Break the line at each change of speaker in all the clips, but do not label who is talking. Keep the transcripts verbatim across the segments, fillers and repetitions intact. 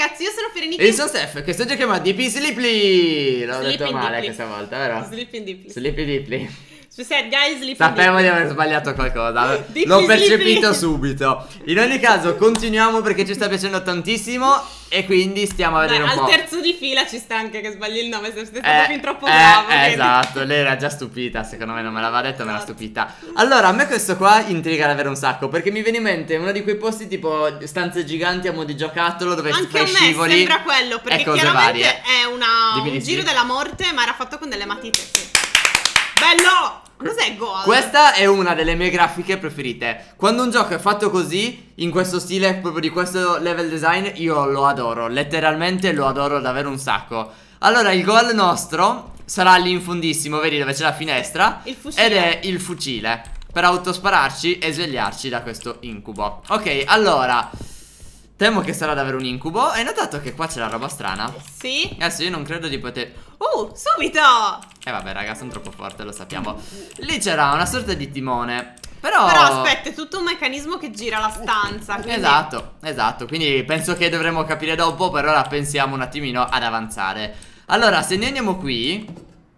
ragazzi, io sono Fireniki.
E io sono Steph, che sto giocando a D P Sleeply. L'ho
Sleeping
detto male
Deeply.
questa volta, vero?
Sleeping Deeply.
Sleepy Deeply.
Scusate, guys, Sleeping
Sapevo
Deeply.
di aver sbagliato qualcosa.
Deeply
L'ho percepito
Sleepy.
subito. In ogni caso, continuiamo perché ci sta piacendo tantissimo. E quindi stiamo a vedere
Beh,
un
al
po'.
terzo di fila ci sta anche che sbagli il nome. Sei stato
Eh,
fin troppo
eh,
bravo.
eh,
vedi?
esatto, lei era già stupita. Secondo me non me l'aveva detto, me l'ha
Esatto.
stupita. Allora, a me questo qua intriga davvero un sacco. Perché mi viene in mente uno di quei posti tipo stanze giganti a mo' di giocattolo dove si
Anche
fa
a
i
me
scivoli
sembra quello. Perché
e cose
chiaramente
varie.
è una,
Dimmi
un
di
giro
sì.
della morte, ma era fatto con delle matite. Sì. Bello! Cos'è Goal?
Questa è una delle mie grafiche preferite. Quando un gioco è fatto così, in questo stile, proprio di questo level design, io lo adoro. Letteralmente lo adoro davvero un sacco. Allora, il goal nostro sarà lì in fondissimo, vedi dove c'è la finestra?
Il fucile.
Ed è il fucile, per autospararci e svegliarci da questo incubo. Ok, allora, temo che sarà davvero un incubo. Hai notato che qua c'è la roba strana?
Sì.
Adesso io non credo di poter...
Uh, subito!
E eh vabbè raga, sono troppo forte, lo sappiamo. Lì c'era una sorta di timone. Però
Però aspetta, è tutto un meccanismo che gira la stanza. Quindi...
Esatto, esatto. Quindi penso che dovremo capire dopo. Per ora pensiamo un attimino ad avanzare. Allora, se noi andiamo qui,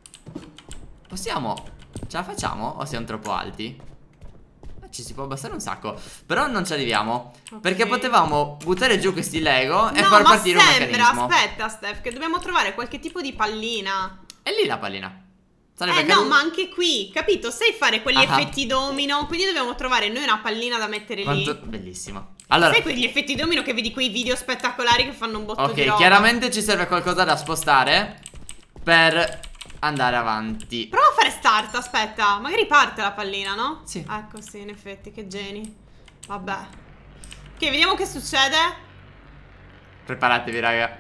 possiamo... Ce la facciamo? O siamo troppo alti? Ci si può abbassare un sacco. Però non ci arriviamo.
Ok.
Perché potevamo buttare giù questi Lego e
no,
far
ma
partire un
sembra,
meccanismo.
aspetta Steph, che dobbiamo trovare qualche tipo di pallina.
E lì la pallina. Sarebbe
Eh
cadu-
no, ma anche qui, capito? Sai fare quegli
Ah.
effetti domino. Quindi dobbiamo trovare noi una pallina da mettere
Quanto...
lì.
Bellissimo. Allora,
Sai quegli effetti domino che vedi quei video spettacolari che fanno un botto di
ok,
roba?
chiaramente ci serve qualcosa da spostare per andare avanti.
Prova a fare start, aspetta. Magari parte la pallina, no?
Sì.
Ecco, sì, in effetti, che geni. Vabbè. Ok, vediamo che succede.
Preparatevi, raga.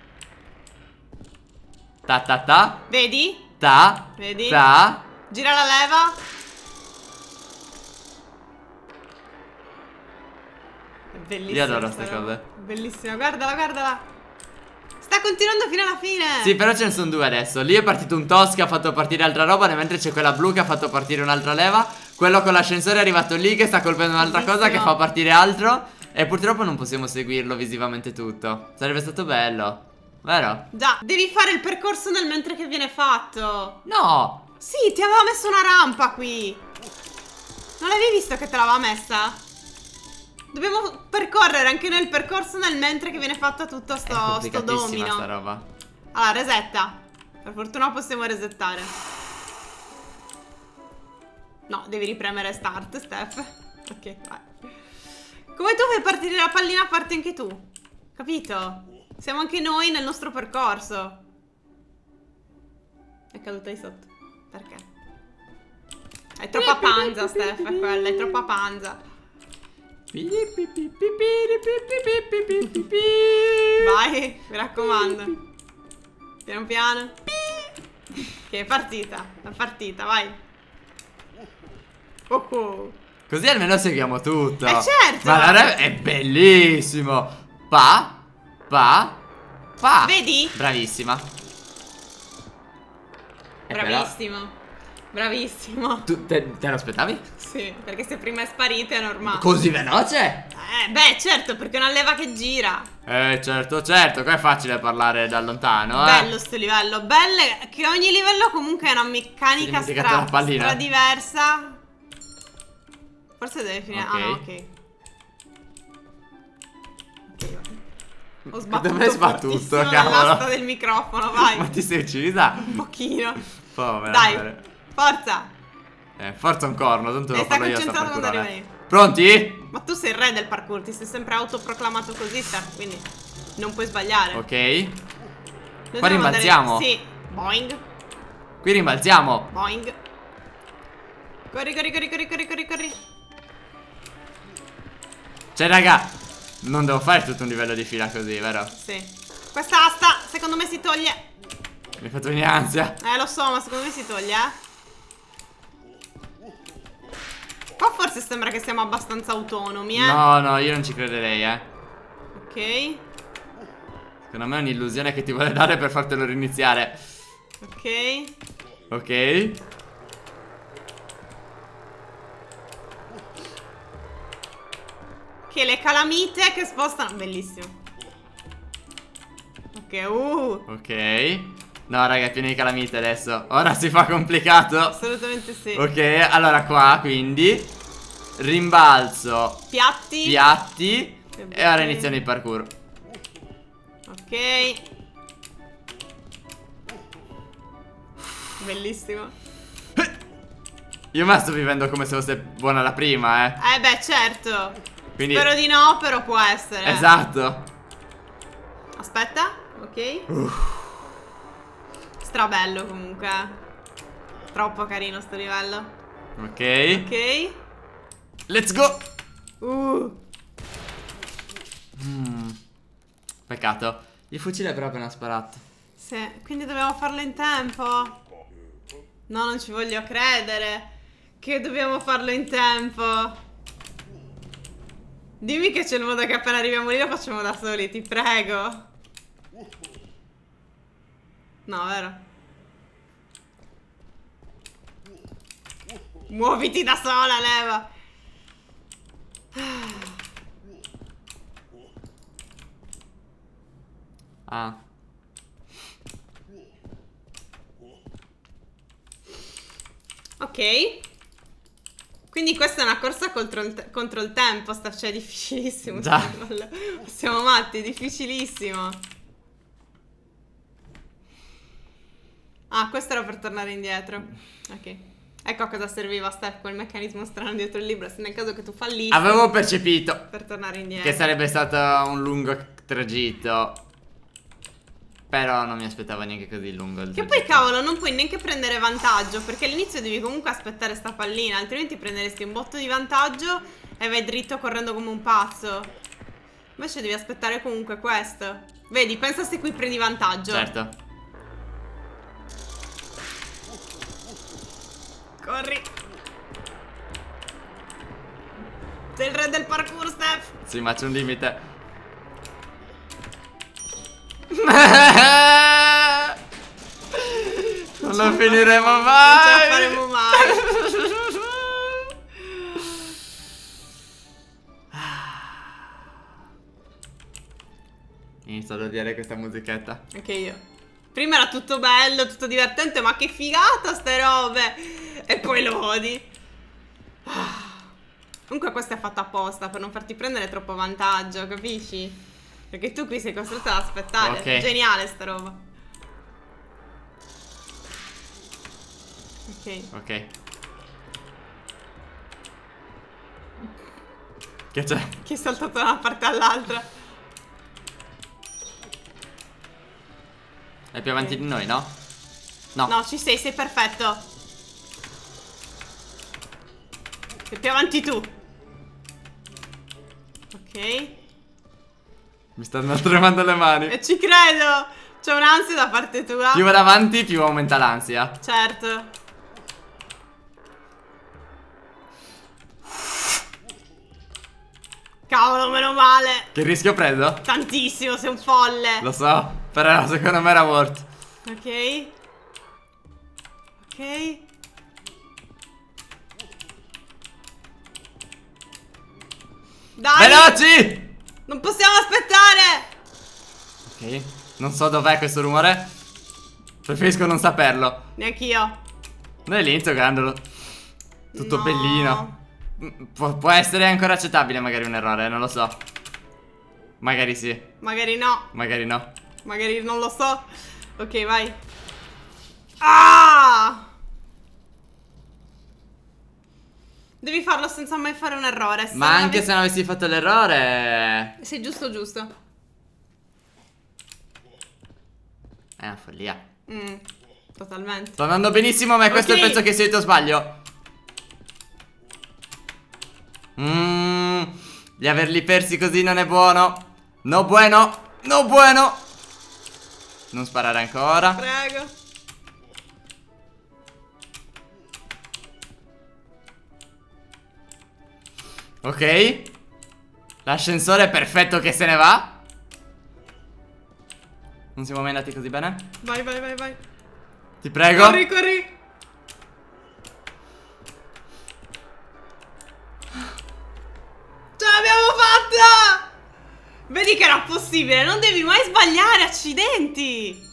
Ta ta ta.
Vedi?
Ta.
Vedi?
Ta.
Gira la leva. È bellissima.
Io adoro
sta
queste
roba.
cose.
Bellissima, guardala, guardala. Sta continuando fino alla fine.
Sì, però ce ne sono due adesso. Lì è partito un toss che ha fatto partire altra roba, mentre c'è quella blu che ha fatto partire un'altra leva. Quello con l'ascensore è arrivato lì che sta colpendo un'altra cosa che
Bellissimo.
fa partire altro. E purtroppo non possiamo seguirlo visivamente tutto. Sarebbe stato bello, vero?
Già, devi fare il percorso nel mentre che viene fatto.
No.
Sì, ti aveva messo una rampa qui. Non l'avevi visto che te l'aveva messa? Dobbiamo percorrere anche nel percorso nel mentre che viene fatta tutto
È
sto, sto
complicatissima sta
domino.
roba.
Allora, resetta. Per fortuna possiamo resettare. No, devi ripremere start, Steph. Ok, vai. Come tu fai partire la pallina, parti anche tu. Capito? Siamo anche noi nel nostro percorso. È caduta di sotto. Perché? È troppa panza, Steph, è quella, è troppa panza. Vai, mi raccomando. Piano piano. Che è partita, è partita, vai. Oh oh.
Così almeno seguiamo tutto.
Eh, certo.
Ma la re- è bellissimo. Pa. Pa. Pa.
Vedi?
Bravissima. E però-
Bravissimo. Bravissimo.
Tu te, te lo aspettavi?
Sì, perché se prima è sparita è normale.
Così veloce?
Eh, beh, certo, perché è una leva che gira.
Eh, certo, certo. Qua è facile parlare da lontano, eh.
Bello sto livello. Belle che ogni livello comunque è una meccanica
Si è dimenticato
stra,
la pallina.
stra diversa. Forse deve finire.
Ok.
Ah, no, ok. Ok, vai. Ho sbattuto
Dove hai sbattuto,
fortissimo
cavolo?
nell'asta del microfono, vai.
Ma ti sei uccisa?
Un pochino.
Povera.
Dai,
amore.
forza.
Eh, forza un corno, tanto
E
lo
sta
farò io sta
concentrato quando
parkourone.
arriva lì.
Pronti?
Ma tu sei il re del parkour, ti sei sempre autoproclamato così, Steph, quindi non puoi sbagliare.
Ok.
Noi
Qua
dobbiamo andare-
rimbalziamo.
Sì. Boing,
Qui rimbalziamo.
boing. Corri, corri, corri, corri, corri, corri, corri.
Cioè, raga, non devo fare tutto un livello di fila così, vero?
Sì. Questa asta, secondo me si toglie.
Mi hai fatto venire ansia.
Eh, lo so, ma secondo me si toglie, eh. Qua forse sembra che siamo abbastanza autonomi, eh.
No, no, io non ci crederei, eh.
Ok,
Secondo me è un'illusione che ti vuole dare per fartelo riniziare.
ok.
Ok.
Che le calamite che spostano. Bellissimo. Che uh.
Ok. No, raga, è pieno di calamite adesso. Ora si fa complicato.
Assolutamente sì.
Ok, allora qua, quindi rimbalzo.
Piatti.
Piatti.
E
E ora iniziano il parkour.
Ok. Bellissimo.
Io me la sto vivendo come se fosse buona la prima, eh.
Eh beh, certo.
Quindi...
Spero di no, però può essere.
Esatto.
Aspetta, ok.
Uff.
Strabello comunque. Troppo carino sto livello.
Ok.
Ok.
Let's go.
Uh.
mm. Peccato. Il fucile però appena sparato.
Sì, quindi dobbiamo farlo in tempo. No, non ci voglio credere che dobbiamo farlo in tempo. Dimmi che c'è il modo che appena arriviamo lì lo facciamo da soli, ti prego. No, vero? Muoviti da sola, leva.
Ah.
Ok. Quindi questa è una corsa contro il, te contro il tempo, sta, cioè è difficilissimo.
Già.
Siamo matti, è difficilissimo. Ah, questo era per tornare indietro. Ok. Ecco a cosa serviva, Steph, quel meccanismo strano dietro il libro. Se nel caso che tu fallissi,
Avevo percepito
per tornare indietro.
che sarebbe stato un lungo tragitto. Però non mi aspettavo neanche così lungo il
Che poi
tragitto.
cavolo, non puoi neanche prendere vantaggio, perché all'inizio devi comunque aspettare sta pallina, altrimenti prenderesti un botto di vantaggio e vai dritto correndo come un pazzo. Invece devi aspettare comunque questo. Vedi, pensa se qui prendi vantaggio.
Certo.
Corri. Sei il re del parkour, Steph.
Sì, ma c'è un limite. Non lo finiremo mai.
Non ce la faremo mai.
Inizio ad odiare questa musichetta.
Anche io. Prima era tutto bello, tutto divertente, ma che figata ste robe. E poi lo odi. Comunque questa è fatta apposta per non farti prendere troppo vantaggio, capisci? Perché tu qui sei costretto ad aspettare.
Ok.
Geniale sta roba. Ok.
Ok. Che c'è?
Chi è saltato da una parte all'altra?
È più avanti di noi, no? No.
No, ci sei, sei perfetto. Sei più avanti tu. Ok.
Mi stanno tremando le mani.
E ci credo. C'è un'ansia da parte tua.
Più vado avanti, più aumenta l'ansia.
Certo. Cavolo, meno male.
Che rischio ho preso?
Tantissimo, sei un folle.
Lo so, però secondo me era worth.
Ok. Ok. Dai.
Veloci!
Non possiamo aspettare.
Ok, non so dov'è questo rumore. Preferisco non saperlo.
Neanch'io.
Noi all'inizio grandolo. Tutto
No.
bellino. Mm, Pu può essere ancora accettabile magari un errore, non lo so. Magari sì,
Magari no.
magari no.
Magari non lo so. Ok, vai. Ah! Devi farlo senza mai fare un errore. Se
Ma
non
anche
avessi-
se non avessi fatto l'errore.
Sei giusto giusto.
È una follia.
Mm, totalmente.
Sto andando benissimo, ma questo
Ok.
è il pezzo che solito sbaglio. Mmm. Di averli persi così non è buono. No bueno. No bueno. Non sparare ancora.
Prego.
Ok. L'ascensore è perfetto che se ne va. Non siamo mai andati così bene?
Vai, vai, vai, vai.
Ti prego.
Corri, corri. Ce l'abbiamo fatta! Vedi che era possibile. possibile? Non devi mai sbagliare, accidenti!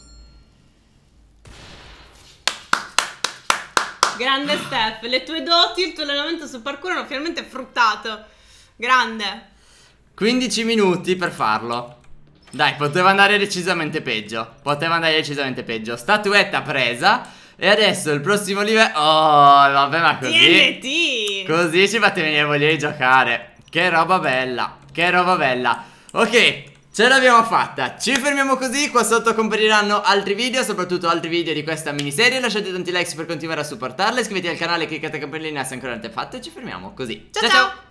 Grande Steph, le tue doti, il tuo allenamento sul parkour hanno finalmente fruttato. Grande.
quindici minuti per farlo. Dai, poteva andare decisamente peggio. Poteva andare decisamente peggio. Statuetta presa. E adesso il prossimo livello. Oh, vabbè, ma così
T N T.
Così ci fate venire voglia di giocare. Che roba bella. Che roba bella. Ok, ce l'abbiamo fatta. Ci fermiamo così. Qua sotto compariranno altri video, soprattutto altri video di questa miniserie. Lasciate tanti like per continuare a supportarla. Iscrivetevi al canale, cliccate la campanellina se ancora non l'avete fatto. E ci fermiamo così.
Ciao ciao, ciao.